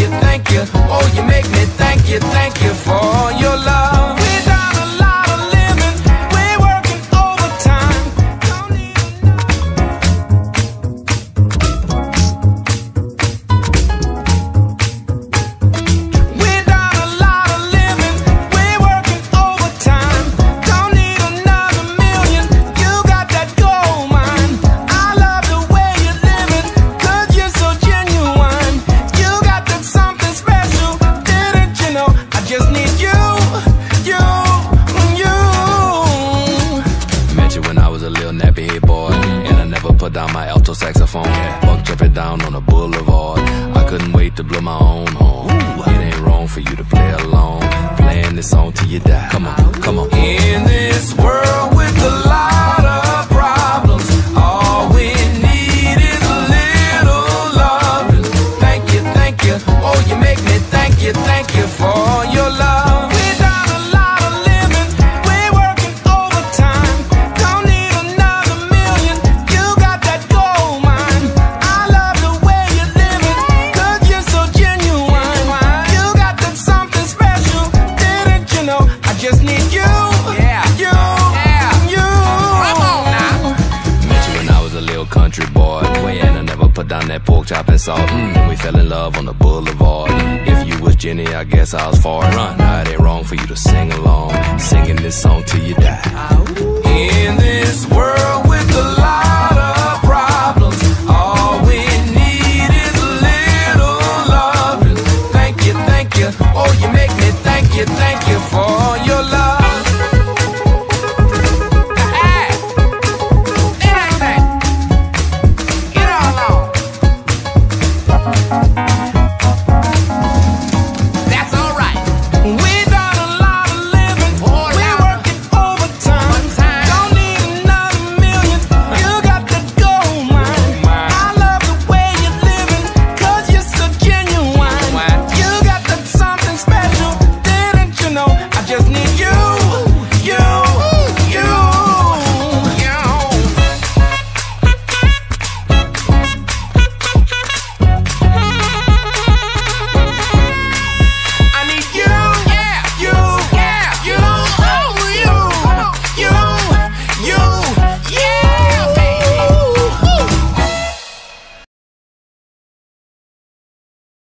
thank you. Oh, you make me thank you for your love. We done a lot of living, we're working overtime. Don't even we done a lot of living, we're working overtime. Don't need another million, you got that gold mine. I love the way you're living, 'cause you're so genuine. You got that something special, didn't you know? I just need you. Met you when I was a little nappy head boy, and I never put down my alto saxophone. Buck jumping down on the boulevard, I couldn't wait to blow my own horn. It ain't wrong for you to play along, playing this song till you die. Come on, come on. In this world with a lot of problems, all we need is a little love. Thank you, oh you make me thank you for your love. We done a lot of living, we're working overtime. Don't need another million, you got that gold mine. I love the way you're living, 'cause you're so genuine. You got that something special, didn't you know? I just need you. Met you when I was a little country boy, and I never put down that pork chop and salt. Then we fell in love on the boulevard. If you was Jenny, I guess I was far. Now it ain't wrong for you to sing along, singing this song till you die. In this world